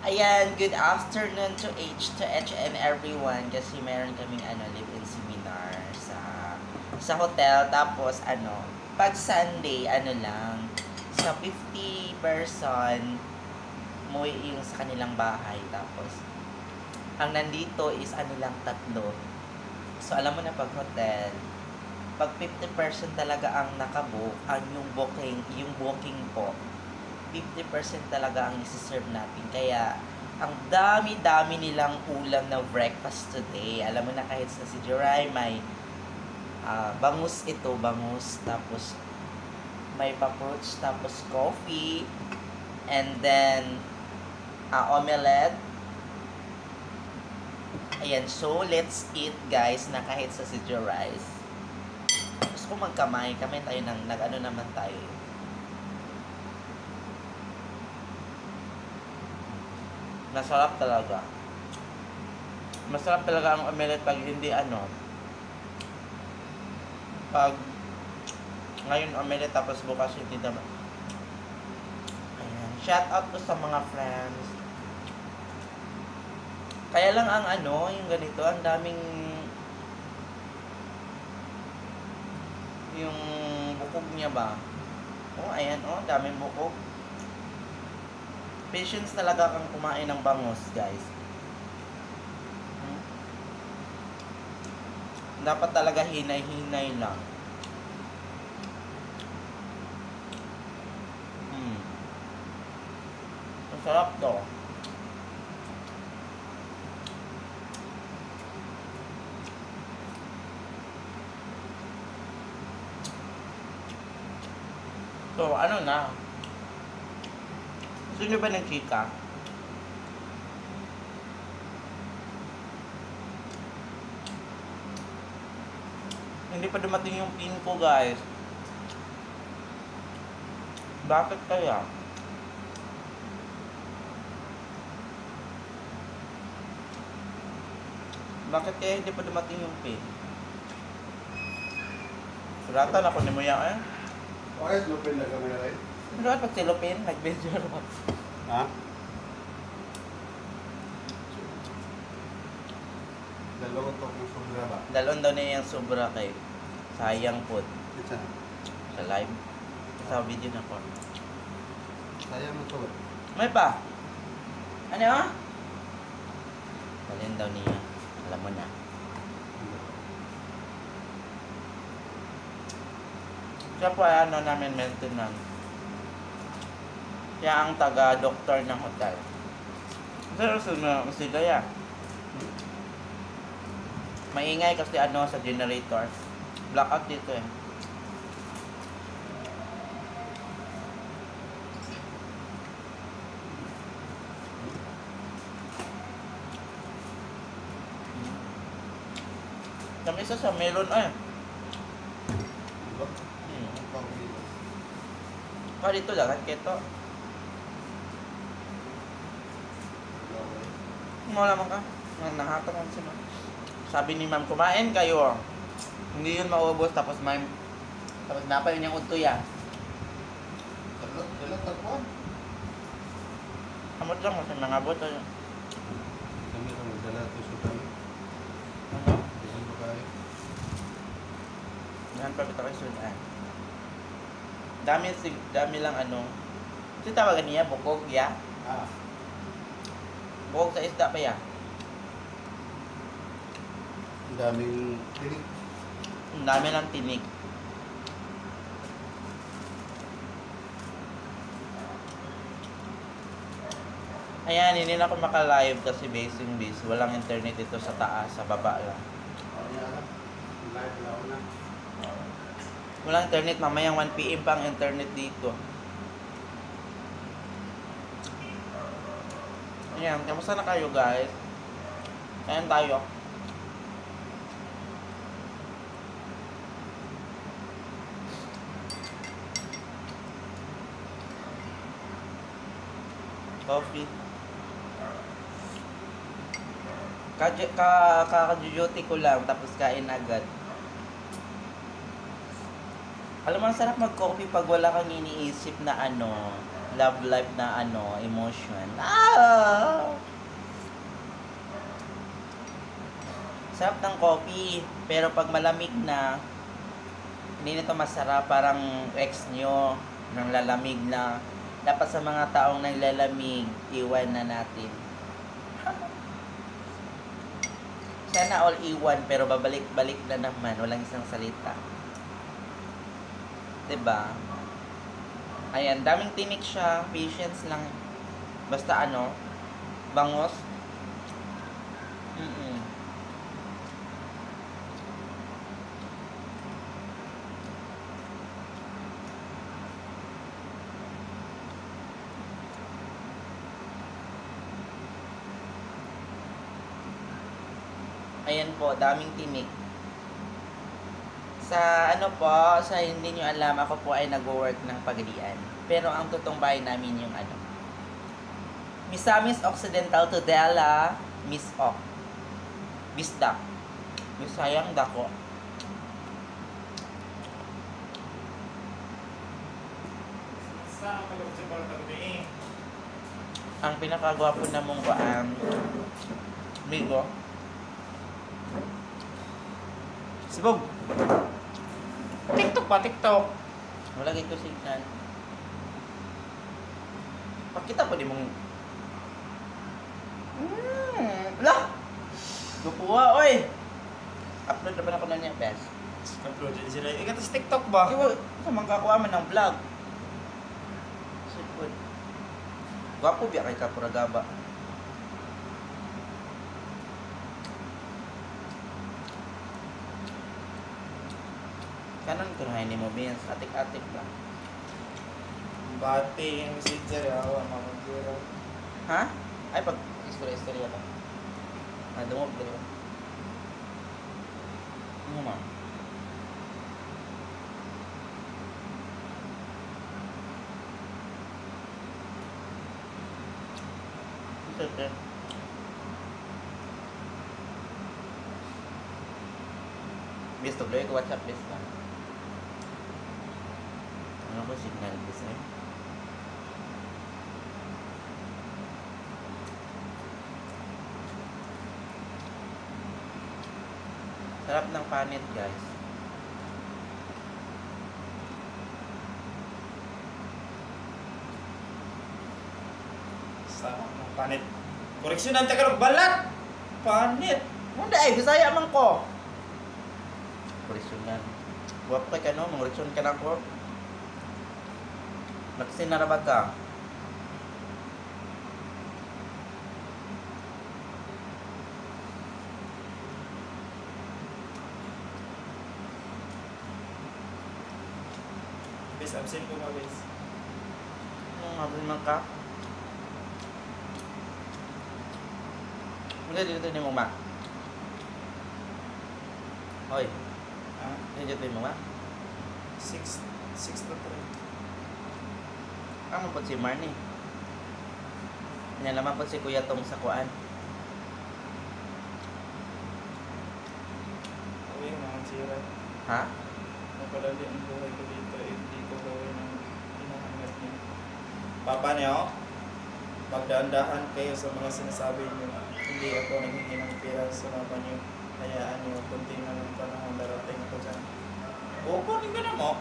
Ayan, good afternoon to each and everyone kasi meron kaming live-in seminar sa hotel. Tapos pag Sunday lang sa 50 person umuwi yung sa kanilang bahay. Tapos ang nandito is lang tatlo. So alam mo na pag hotel, pag 50% talaga ang nakabook, ang yung booking po 50% talaga ang isi-serve natin. Kaya, ang dami-dami nilang ulam na breakfast today. Alam mo na kahit sa si Joray, may bangus ito, bangus. Tapos, may pa-fruits, tapos coffee. And then, omelette. Ayan, so let's eat guys na kahit sa si Joray. Gusto ko magkamay. Kamay tayo nag-ano naman tayo. Masarap talaga. Masarap talaga ang omelette pag hindi pag ngayon omelette tapos bukas hindi naman. Ayan. Shout out to sa mga friends. Kaya lang ang yung ganito, ang daming yung bukog niya ba? Oh, ayan daming bukog. Patience talaga kang kumain ng bangus, guys. Dapat talaga hinay-hinay lang. Masarap to. So, na? Gusto nyo ba ng chika? Hindi pa dumating yung pin ko, guys. Bakit kaya? Bakit kaya hindi pa dumating yung pin? Suratan ako ni mo yan Okay, lupin na kami rin. Ano pag silupin? Nag-video rin. Ha? Dalawang to kung sobra ba? Dalawang daw niya yung sobra kay sayang po. Isa. Sa live. Sa video na po. Sayang mo to ba? May pa? Ano? Dalawang daw niya. Alam mo na. Siya po ay namin maintenance. Siya ang taga-doktor ng hotel. Seryoso na sila yan. Maingay kasi sa generator. Blackout dito eh. Kami isa sa melon dito lang at keto. Wala man ka. Nahatak ang sino. Sabi ni ma'am, kumain kayo. Hindi yun maubos tapos napay niyang udtoya. Dala tagpuan. Amot lang kasi mga boto. Kami lang dala to sa kami. Ano? Diyan ba kayo? Yan pa kita kay Sudan. Dami lang Kasi tawagan niya, bukog ya. Bukog sa isda pa ya. Ang daming tinik. Ang dami ng tinik. Ayan, hindi na ako maka-live kasi basing base. Walang internet dito sa taas, sa baba lang. Live lang na. Walang internet, mamayang 1 PM pa ang internet dito. Ayan, kamusta na kayo guys? Ayan tayo. Coffee. Kaka-duty ko lang, tapos kain agad. Alam mo, ang sarap mag-coffee pag wala kang iniisip na love life na emotion. Ah! Sarap ng coffee, pero pag malamig na, hindi nito masarap. Parang ex nyo, nang lalamig na. Dapat sa mga taong naglalamig, iwan na natin. Sana all iwan, pero babalik-balik na naman. Walang isang salita. Diba? Ayan, daming tinik siya. Patience lang. Basta ano, bangos. Ayan po, daming tinik. Sa ano po, sa hindi nyo alam, ako po ay nag-work ng Pagadian. Pero ang totoong bahay namin yung ano, Misamis Occidental to Dela, Miss Ok. Bisdak. Bisayang dako. Sa kalog sa Bartagbe. Ang pinakagwapo na mong Migo. Sibog. TikTok pa, TikTok. Wala gito signal. Pakita po di mong... Lah! Gupuha, oy! Upload na ba ako na niya, best? Upload din sila. Ikaw sa TikTok ba? Iwa, ito mangkakuha man ng vlog. Sipod. Gwapo biya kay Kapuragaba. Kanon kunahin ni mo, Vince. Atik-atik ba? Bati yung messenger. Awa, mamagiro. Ha? Ay, pag istorya-istorya ba? Dungog dito. Ano ma? Ito. Bis to ko WhatsApp bis ka. Ano ko signal bis eh? Sarap ng panit, guys. Sa panit. Koreksyon ang tagalog balat. Panit. Hindi ay Bisaya man ko. Koreksyonan. Guwapo kay kano, mangoreksyon ka na ko. Nagsinarabag ka. Bes, absent ko ba, bes? Anong mabili man ka? Hindi dito ni mo ma. Hoy, Ha? hindi dito ni mo ma. 6 to 3. Ano po si Marnie? Yan naman po si Kuya Tong sa kuan. Uy, mga sira. Ha? Mapadali ang buhay ko dito. Hindi ko gawin ang hinahanap niyo. Papa niyo, magdahan-dahan kayo sa mga sinasabi niyo. Hindi ako naghihingi ng pera sa papa niyo. Hayaan niyo, kunti na lang panahon darating ako dyan. O, kunin ka na mo.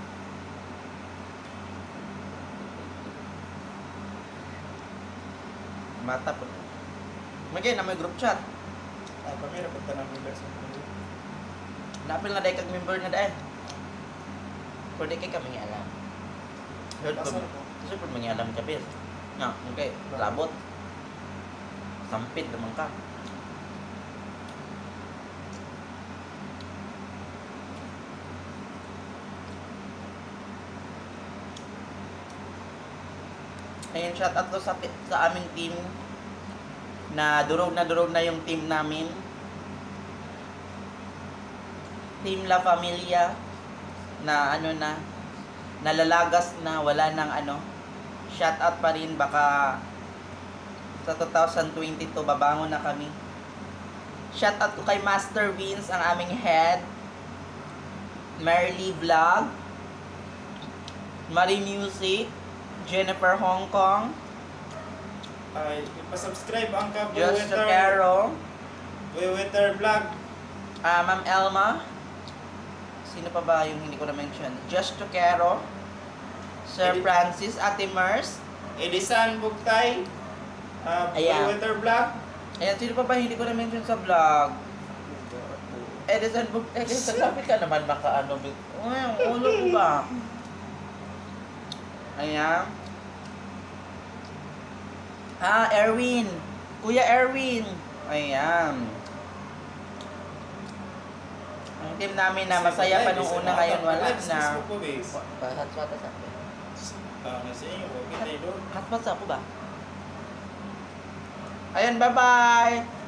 Mata po. Magay na may group chat. Kami dapat ka ng member sa mundo. Napil na dahil kag member na dahil. Pwede kay kami alam. Heard ko. Pasal ko. Kasi pwede mga alam ka, Pis. Nga, okay. Labot. Sampit naman ka. Ayun, shout out to sa aming team na durog na yung team namin. Team La Familia na ano na nalalagas na, wala nang ano. Shout out pa rin, baka sa 2022 babangon na kami. Shout out ko kay Master Vince, ang aming head. Merly Vlog, Marie Music, Jennifer Hong Kong, Ay, ipasubscribe ang ka Just Buewetter. Caro, Buewetter Vlog. Ma'am Elma. Sino pa ba yung hindi ko na-mention? Just Toquero. Sir Edit- Francis, Ate Mers. Edisan Bugtay. Ayan. Weather Black. Ayan, sino pa ba hindi ko na-mention sa vlog? Edison Book. Sa graphic ka naman makaano. Ulo ko ba? Ayan. Erwin. Kuya Erwin. Ayan. Ang team namin na masaya pa nung una, ngayon wala na. Hotspot sa akin. Nasa inyo, okay tayo doon. Hotspot sa ako ba? Ayan, bye-bye!